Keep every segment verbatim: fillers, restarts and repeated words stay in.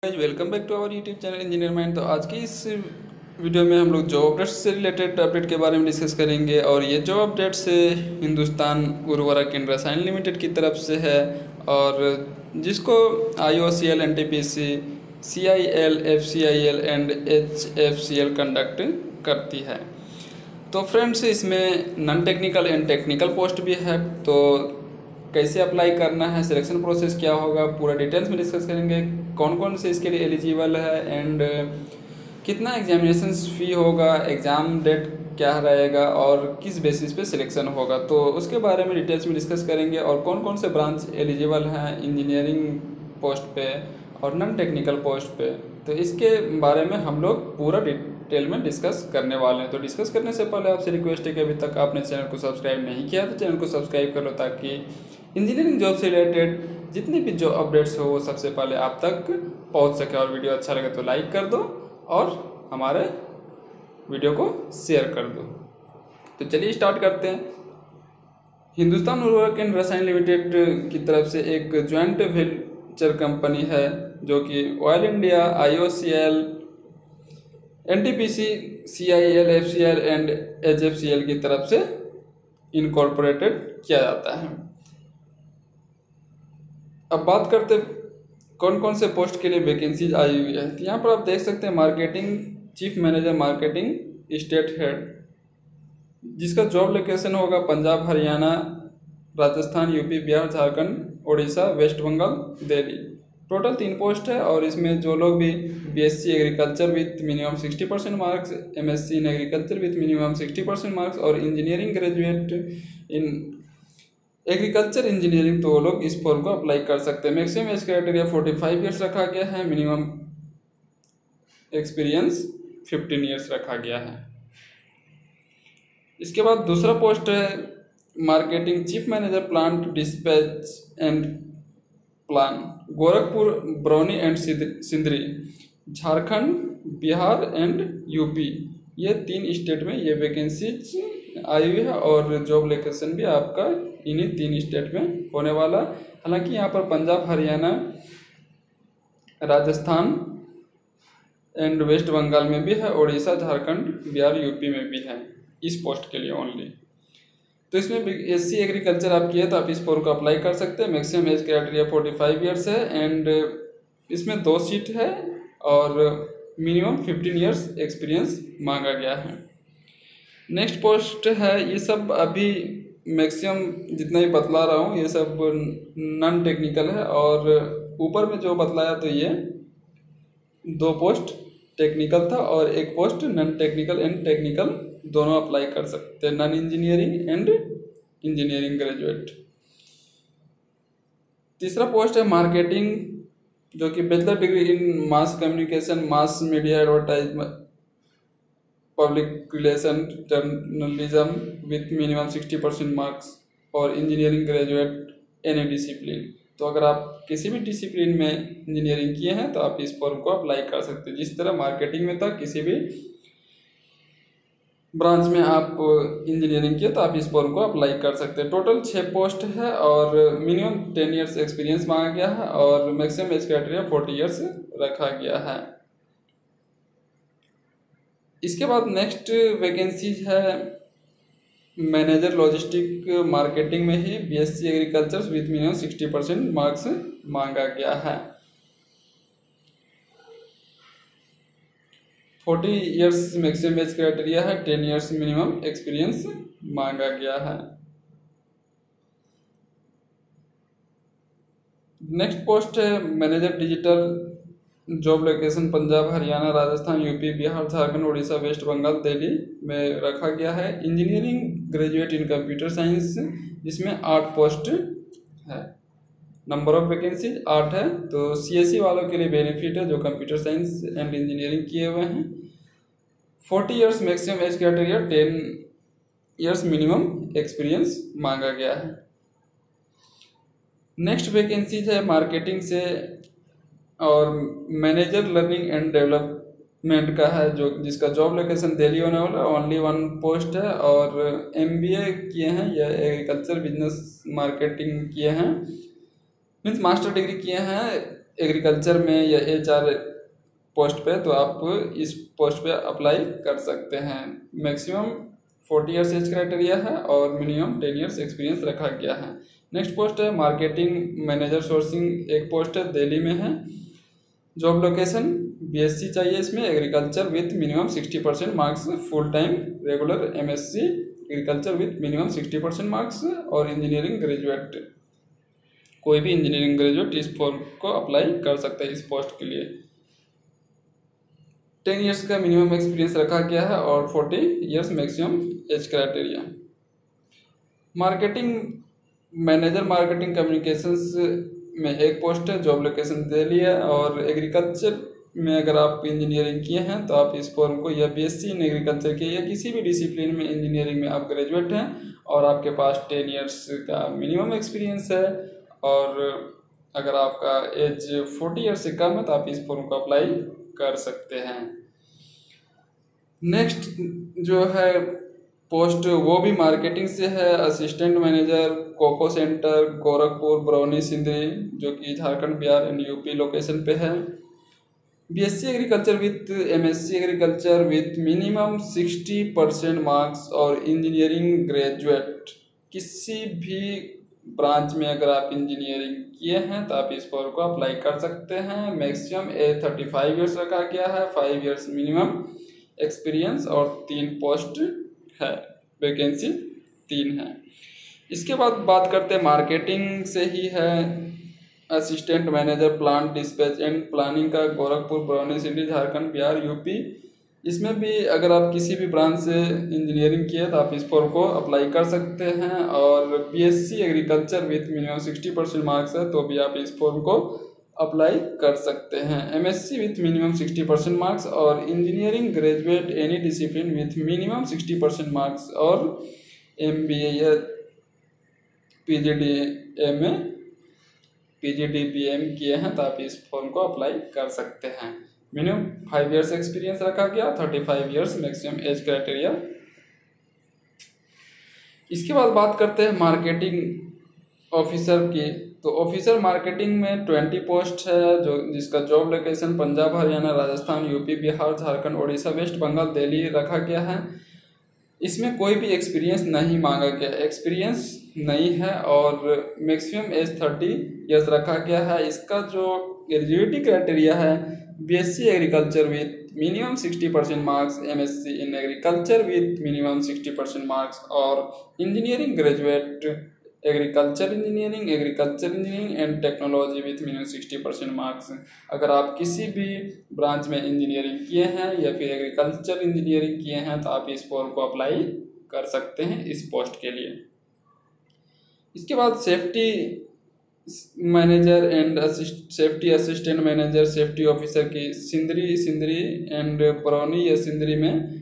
Welcome back to our YouTube channel engineer mind. तो आज की इस वीडियो में हम लोग जॉब अपडेट्स से रिलेटेड अपडेट के बारे में डिस्कस करेंगे। और ये जॉब अपडेट से हिंदुस्तान उर्वरक एंड रसायन लिमिटेड की तरफ से है, और जिसको I O C L, N T P C, C I L, F C I L and H F C L conduct करती है। तो फ्रेंड्स, इसमें non technical and technical post भी है। तो कैसे अप्लाई करना है, सिलेक्शन प्रोसेस क्या होगा, पूरा डिटेल्स में डिस्कस करेंगे। कौन कौन से इसके लिए एलिजिबल है एंड कितना एग्जामिनेशन फ़ी होगा, एग्ज़ाम डेट क्या रहेगा और किस बेसिस पे सिलेक्शन होगा, तो उसके बारे में डिटेल्स में डिस्कस करेंगे। और कौन कौन से ब्रांच एलिजिबल हैं इंजीनियरिंग पोस्ट पे और नॉन टेक्निकल पोस्ट पे, तो इसके बारे में हम लोग पूरा डिटेल में डिस्कस करने वाले हैं। तो डिस्कस करने से पहले आपसे रिक्वेस्ट है कि अभी तक आपने चैनल को सब्सक्राइब नहीं किया तो चैनल को सब्सक्राइब कर लो, ताकि इंजीनियरिंग जॉब से रिलेटेड जितनी भी जो अपडेट्स हो वो सबसे पहले आप तक पहुंच सके। और वीडियो अच्छा लगे तो लाइक कर दो और हमारे वीडियो को शेयर कर दो। तो चलिए स्टार्ट करते हैं। हिंदुस्तान उर्वरक एंड रसायन लिमिटेड की तरफ से एक ज्वाइंट वेंचर कंपनी है, जो कि oil India, I O C L, N T P C, C I L, F C L and H F C L की तरफ से इनकॉर्पोरेटेड किया जाता है। अब बात करते कौन कौन से पोस्ट के लिए वैकेंसीज आई हुई है। तो यहाँ पर आप देख सकते हैं marketing chief manager, marketing state head, जिसका जॉब लोकेशन होगा Punjab, Haryana, Rajasthan, UP, Bihar, Jharkhand, Orissa, West Bengal, Delhi. Total तीन पोस्ट है। और इसमें जो लोग भी BSc agriculture with minimum sixty percent marks, MSc in agriculture with minimum sixty percent marks और engineering graduate in agriculture engineering, तो वो लोग इस फॉर्म को अप्लाई कर सकते हैं। Maximum age criteria forty five years रखा गया है, मिनिमम एक्सपीरियंस फिफ्टीन ईयर्स रखा गया है। इसके बाद दूसरा पोस्ट है marketing chief manager, plant dispatch and plan, Gorakhpur, Barauni and Sindri, Jharkhand, Bihar and UP. ये तीन स्टेट में ये वैकेंसीज आई हुई है। और जॉब लोकेशन भी आपका इन्हीं तीन स्टेट में होने वाला। हालांकि यहाँ पर पंजाब, हरियाणा, राजस्थान एंड वेस्ट बंगाल में भी है, उड़ीसा, झारखंड, बिहार, यूपी में भी है इस पोस्ट के लिए ओनली। तो इसमें एससी एग्रीकल्चर आप किए तो आप इस फॉर्म को अप्लाई कर सकते हैं। Maximum age criteria forty five years है एंड इसमें दो सीट है और मिनिमम फिफ्टीन ईयर्स एक्सपीरियंस मांगा गया है। नेक्स्ट पोस्ट है, ये सब अभी मैक्सिमम जितना ही बतला रहा हूँ ये सब नॉन टेक्निकल है। और ऊपर में जो बतलाया तो ये दो पोस्ट टेक्निकल था और एक post non technical and technical दोनों अप्लाई कर सकते हैं, non engineering and engineering graduate. तीसरा पोस्ट है मार्केटिंग, जो कि bachelor degree in mass communication, mass media, advertisement, public relation, journalism with minimum sixty percent marks और इंजीनियरिंग ग्रेजुएट एनी डिसिप्लिन। तो अगर आप किसी भी डिसिप्लिन में इंजीनियरिंग किए हैं तो आप इस फॉर्म को अप्लाई कर सकते हैं। जिस तरह मार्केटिंग में था, किसी भी ब्रांच में आप इंजीनियरिंग किए तो आप इस फॉर्म को अप्लाई कर सकते हैं। टोटल छः पोस्ट है और मिनिमम टेन ईयर्स एक्सपीरियंस मांगा गया है और maximum age criteria forty years रखा गया है। इसके बाद नेक्स्ट वैकेंसीज है मैनेजर लॉजिस्टिक मार्केटिंग में ही, BSc agriculture with minimum sixty percent marks मांगा गया है। Forty years maximum age criteria है, टेन ईयर्स मिनिमम एक्सपीरियंस मांगा गया है। नेक्स्ट पोस्ट है manager digital, job location Punjab, Haryana, Rajasthan, UP, Bihar, Jharkhand, Orissa, West Bengal, Delhi में रखा गया है। Engineering graduate in computer science, जिसमें आठ पोस्ट है, नंबर ऑफ वैकेंसीज आठ है। तो सीएससी वालों के लिए बेनिफिट है जो कंप्यूटर साइंस एंड इंजीनियरिंग किए हुए हैं। Forty years maximum age criteria, ten years minimum experience मांगा गया है। नेक्स्ट वैकेंसीज है मार्केटिंग से और मैनेजर लर्निंग एंड डेवलपमेंट का है, जो जिसका जॉब लोकेशन दिल्ली होने वाला, ओनली वन पोस्ट है। और एमबीए किए हैं या एग्रीकल्चर बिजनेस मार्केटिंग किए हैं, मीन्स मास्टर डिग्री किए हैं एग्रीकल्चर में या एच आर पोस्ट पे, तो आप इस पोस्ट पे अप्लाई कर सकते हैं। Maximum forty years age criteria है और मिनिमम टेन ईयर्स एक्सपीरियंस रखा गया है। नेक्स्ट पोस्ट है मार्केटिंग मैनेजर सोर्सिंग, एक पोस्ट है, दिल्ली में है। जॉब लोकेशन बीएससी चाहिए इसमें, agriculture with minimum sixty percent marks, full time regular MSc agriculture with minimum sixty percent marks, और इंजीनियरिंग ग्रेजुएट, कोई भी इंजीनियरिंग ग्रेजुएट इस फॉर्म को अप्लाई कर सकता है इस पोस्ट के लिए। टेन इयर्स का मिनिमम एक्सपीरियंस रखा गया है और forty years maximum age criteria. Marketing manager marketing communications में एक पोस्ट है, जॉब लोकेशन दिल्ली है। और एग्रीकल्चर में अगर आप इंजीनियरिंग किए हैं तो आप इस फॉर्म को, या बीएससी इन एग्रीकल्चर के या किसी भी डिसिप्लिन में इंजीनियरिंग में आप ग्रेजुएट हैं और आपके पास टेन इयर्स का मिनिमम एक्सपीरियंस है, और अगर आपका एज फोर्टी ईयर्स से कम है तो आप इस फॉर्म को अप्लाई कर सकते हैं। नेक्स्ट जो है पोस्ट वो भी मार्केटिंग से है, assistant manager coco centre Gorakhpur Barauni Sindri, जो कि Jharkhand Bihar and UP location पे है। BSc agriculture with MSc agriculture with minimum sixty percent marks, और इंजीनियरिंग ग्रेजुएट किसी भी ब्रांच में अगर आप इंजीनियरिंग किए हैं तो आप इस फॉर्म को अप्लाई कर सकते हैं। Maximum age thirty five years रखा गया है, फाइव ईयर्स मिनिमम एक्सपीरियंस, और तीन पोस्ट है, वैकेंसी तीन है। इसके बाद बात करते हैं मार्केटिंग से ही है, assistant manager plant dispatch and planning का गोरखपुर बरौनी सिटी झारखंड बिहार यूपी। इसमें भी अगर आप किसी भी ब्रांच से इंजीनियरिंग किए तो आप इस फॉर्म को अप्लाई कर सकते हैं। और BSc agriculture with minimum sixty percent marks है तो भी आप इस फॉर्म को अप्लाई कर सकते हैं। MSc with minimum sixty percent marks, और engineering graduate any discipline with minimum sixty percent marks, और एमबीए या पीजीडीएम में पीजीडीपीएम किए हैं तो आप इस फॉर्म को अप्लाई कर सकते हैं। मिनिमम फाइव इयर्स एक्सपीरियंस रखा गया, thirty five years maximum age criteria. इसके बाद बात करते हैं मार्केटिंग ऑफिसर की। तो ऑफिसर मार्केटिंग में ट्वेंटी पोस्ट है, जो जिसका job location Punjab Haryana Rajasthan UP Bihar Jharkhand Orissa West Bengal Delhi रखा गया है। इसमें कोई भी एक्सपीरियंस नहीं मांगा गया, एक्सपीरियंस नहीं है, और मैक्सिमम एज थर्टी ईयर्स रखा गया है। इसका जो एलिजिबिलिटी क्राइटेरिया है, BSc agriculture with minimum sixty percent marks, MSc in agriculture with minimum sixty percent marks, और engineering graduate agriculture engineering agriculture engineering and technology with minimum sixty percent marks. अगर आप किसी भी ब्रांच में engineering किए हैं या फिर एग्रीकल्चर इंजीनियरिंग किए हैं तो आप इस फॉर्म को अप्लाई कर सकते हैं इस पोस्ट के लिए। इसके बाद safety manager and safety assistant manager safety officer की सिंदरी सिंदरी एंड बरौनी या सिंदरी में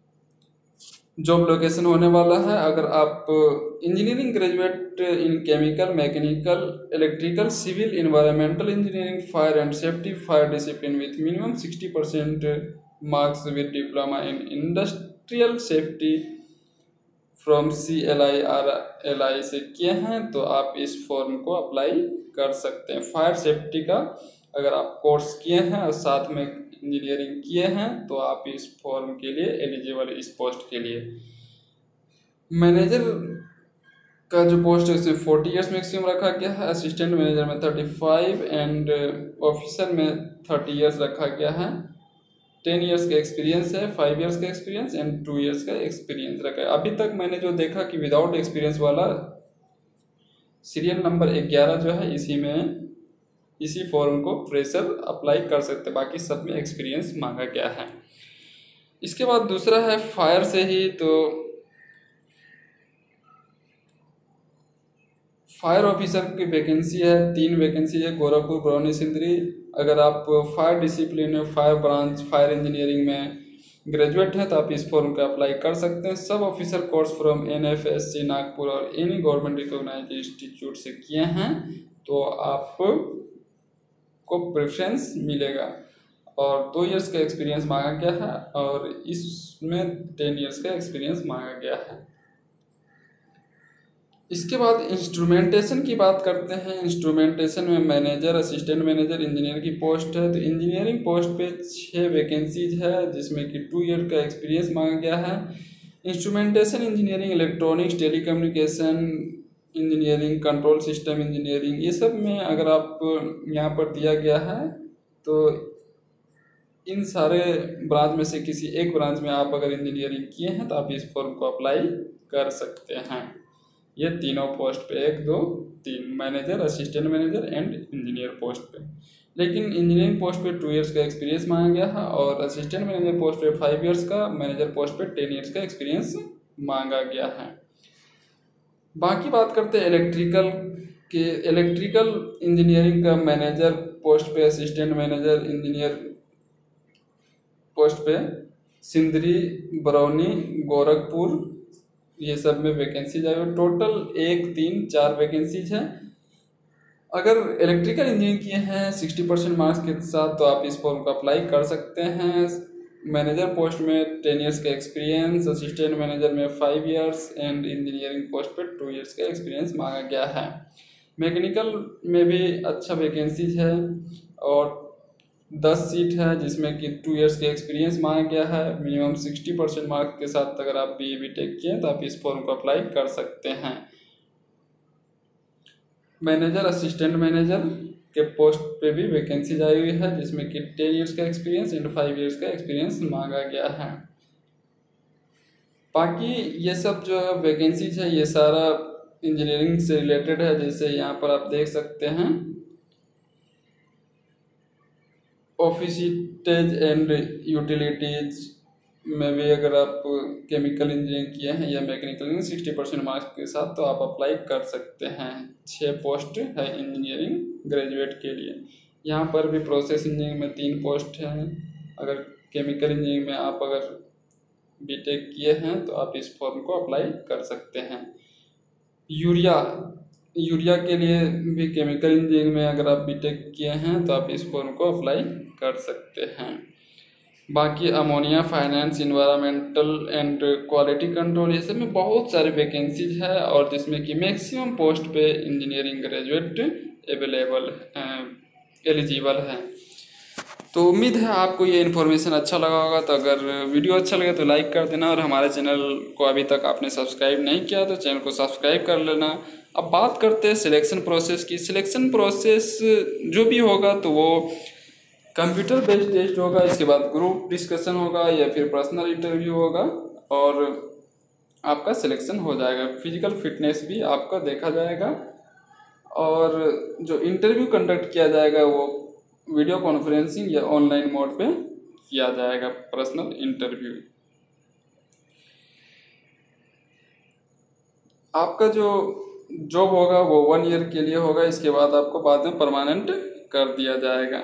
जॉब लोकेशन होने वाला है। अगर आप engineering graduate in chemical mechanical electrical civil environmental engineering fire and safety fire discipline with minimum sixty percent marks with diploma in industrial safety from C L I R L I से किए हैं तो आप इस form को apply कर सकते हैं। फायर सेफ्टी का अगर आप कोर्स किए हैं और साथ में इंजीनियरिंग किए हैं तो आप इस फॉर्म के लिए एलिजिबल इस पोस्ट के लिए। मैनेजर का जो पोस्ट है उसे फोर्टी ईयर्स मैक्सिमम रखा गया है, असिस्टेंट मैनेजर में थर्टी फाइव एंड ऑफिसर में थर्टी ईयर्स रखा गया है। टेन इयर्स का एक्सपीरियंस है, फाइव इयर्स का एक्सपीरियंस एंड टू इयर्स का एक्सपीरियंस रखा है। अभी तक मैंने जो देखा कि विदाउट एक्सपीरियंस वाला सीरियल नंबर ग्यारह जो है इसी में इसी फॉर्म को फ्रेशर अप्लाई कर सकते हैं, बाकी सब में एक्सपीरियंस मांगा गया है। इसके बाद दूसरा है फायर से ही, तो फायर ऑफिसर की वैकेंसी है, तीन वैकेंसी है गोरखपुर बरौनी सिंदरी। अगर आप फायर डिसिप्लिन में फायर ब्रांच फायर इंजीनियरिंग में ग्रेजुएट हैं तो आप इस फॉर्म का अप्लाई कर सकते हैं। Sub officer course from N F S C Nagpur और एनी गवर्नमेंट रिकॉग्नाइज्ड इंस्टीट्यूट से किए हैं तो आप को प्रेफरेंस मिलेगा। और दो इयर्स का एक्सपीरियंस मांगा गया है और इसमें टेन इयर्स का एक्सपीरियंस मांगा गया है। इसके बाद इंस्ट्रूमेंटेशन की बात करते हैं। इंस्ट्रूमेंटेशन में मैनेजर, असिस्टेंट मैनेजर, इंजीनियर की पोस्ट है। तो इंजीनियरिंग पोस्ट पे छः वैकेंसीज है जिसमें कि टू ईयर का एक्सपीरियंस मांगा गया है। Instrumentation engineering, electronics, telecommunication engineering, control system engineering, ये सब में अगर आप यहाँ पर दिया गया है तो इन सारे ब्रांच में से किसी एक ब्रांच में आप अगर इंजीनियरिंग किए हैं तो आप इस फॉर्म को अप्लाई कर सकते हैं। ये तीनों पोस्ट पे, एक दो तीन, manager, assistant manager and engineer post पे। लेकिन इंजीनियरिंग पोस्ट पे टू इयर्स का एक्सपीरियंस मांगा गया है और असिस्टेंट मैनेजर पोस्ट पे फाइव इयर्स का, मैनेजर पोस्ट पे टेन इयर्स का एक्सपीरियंस मांगा गया है। बाकी बात करते हैं इलेक्ट्रिकल के। इलेक्ट्रिकल इंजीनियरिंग का मैनेजर पोस्ट पे, असिस्टेंट मैनेजर इंजीनियर पोस्ट पे सिंदरी, बरौनी, गोरखपुर, ये सब में वैकेंसीज आई है। टोटल एक तीन चार वैकेंसीज हैं। अगर इलेक्ट्रिकल इंजीनियरिंग किए हैं सिक्सटी परसेंट मार्क्स के साथ तो आप इस फॉर्म को अप्लाई कर सकते हैं। मैनेजर पोस्ट में टेन इयर्स का एक्सपीरियंस, असिस्टेंट मैनेजर में five years and engineering post पे टू इयर्स का एक्सपीरियंस मांगा गया है। मैकेनिकल में भी अच्छा वैकेंसीज है और दस सीट है जिसमें कि टू इयर्स के एक्सपीरियंस मांगा गया है। मिनिमम सिक्सटी परसेंट मार्क्स के साथ अगर आप बी ए बी टेक किए तो आप इस फॉर्म को अप्लाई कर सकते हैं। मैनेजर, असिस्टेंट मैनेजर के पोस्ट पे भी वैकेंसीज आई हुई है जिसमें कि टेन इयर्स का एक्सपीरियंस एंड फाइव इयर्स का एक्सपीरियंस मांगा गया है। बाकी ये सब जो वैकेंसीज है ये सारा इंजीनियरिंग से रिलेटेड है। जैसे यहाँ पर आप देख सकते हैं ऑफिसिटेज एंड यूटिलिटीज में भी अगर आप केमिकल इंजीनियरिंग किए हैं या mechanical engineering sixty percent marks के साथ तो आप अप्लाई कर सकते हैं। छः पोस्ट है इंजीनियरिंग ग्रेजुएट के लिए। यहाँ पर भी प्रोसेस इंजीनियरिंग में तीन पोस्ट हैं। अगर केमिकल इंजीनियरिंग में आप अगर बीटेक किए हैं तो आप इस फॉर्म को अप्लाई कर सकते हैं। यूरिया यूरिया के लिए भी केमिकल इंजीनियरिंग में अगर आप बीटेक किए हैं तो आप इस फॉर्म को अप्लाई कर सकते हैं। बाकी ammonia, finance, environmental and quality control, ये सब में बहुत सारे वैकेंसीज है और जिसमें कि मैक्सिमम पोस्ट पे इंजीनियरिंग ग्रेजुएट अवेलेबल एलिजिबल है। तो उम्मीद है आपको ये इन्फॉर्मेशन अच्छा लगा होगा। तो अगर वीडियो अच्छा लगे तो लाइक कर देना और हमारे चैनल को अभी तक आपने सब्सक्राइब नहीं किया तो चैनल को सब्सक्राइब कर लेना। अब बात करते हैं सिलेक्शन प्रोसेस की। सिलेक्शन प्रोसेस जो भी होगा तो वो कंप्यूटर बेस्ड टेस्ट होगा, इसके बाद ग्रुप डिस्कशन होगा या फिर पर्सनल इंटरव्यू होगा और आपका सिलेक्शन हो जाएगा। फिजिकल फिटनेस भी आपका देखा जाएगा और जो इंटरव्यू कंडक्ट किया जाएगा वो वीडियो कॉन्फ्रेंसिंग या ऑनलाइन मोड पे किया जाएगा, पर्सनल इंटरव्यू। आपका जो जॉब होगा वो वन ईयर के लिए होगा, इसके बाद आपको बाद में परमानेंट कर दिया जाएगा।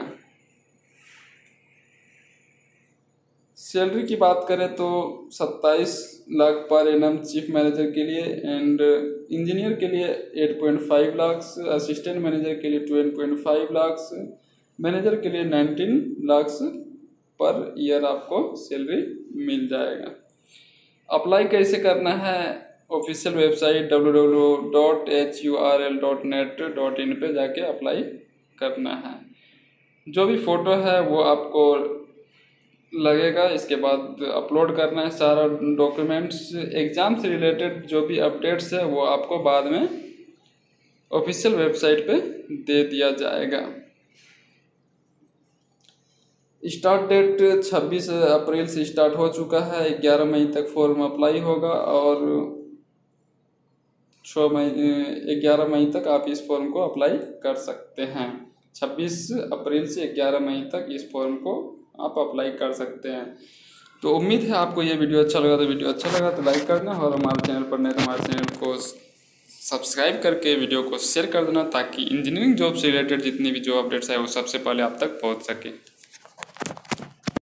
सैलरी की बात करें तो सत्ताईस lakh per annum chief manager के लिए एंड इंजीनियर के लिए eight point five lakh, assistant manager के लिए twelve point five lakh, manager के लिए नाइनटीन लाख पर ईयर आपको सैलरी मिल जाएगा। अप्लाई कैसे करना है? Official website W W W dot H U R L dot net dot in पे जाके अप्लाई करना है। जो भी फ़ोटो है वो आपको लगेगा, इसके बाद अपलोड करना है सारा डॉक्यूमेंट्स। एग्ज़ाम से रिलेटेड जो भी अपडेट्स है वो आपको बाद में ऑफिशियल वेबसाइट पे दे दिया जाएगा। स्टार्ट डेट छब्बीस अप्रैल से स्टार्ट हो चुका है। ग्यारह मई तक फॉर्म अप्लाई होगा और छः मई ग्यारह मई तक आप इस फॉर्म को अप्लाई कर सकते हैं। छब्बीस अप्रैल से ग्यारह मई तक इस फॉर्म को आप अप्लाई कर सकते हैं। तो उम्मीद है आपको ये वीडियो अच्छा लगा। तो वीडियो अच्छा लगा तो लाइक करना और हमारे चैनल पर नए तो हमारे चैनल को सब्सक्राइब करके वीडियो को शेयर कर देना ताकि इंजीनियरिंग जॉब से रिलेटेड जितनी भी जॉब अपडेट्स है वो सबसे पहले आप तक पहुंच सके।